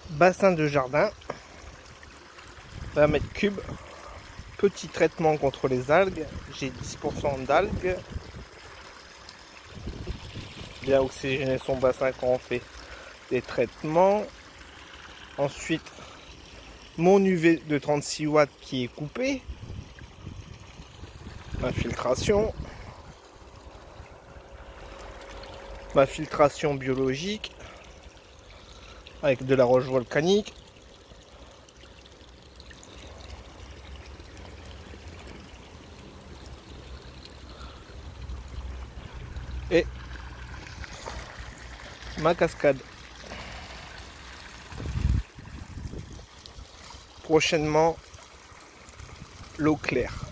Bassin de jardin, 20 mètres cubes. Petit traitement contre les algues. J'ai 10% d'algues. Bien oxygéner son bassin quand on fait des traitements. Ensuite, mon UV de 36 watts qui est coupé. Infiltration. Ma filtration biologique avec de la roche volcanique. Et ma cascade. Prochainement, l'eau claire.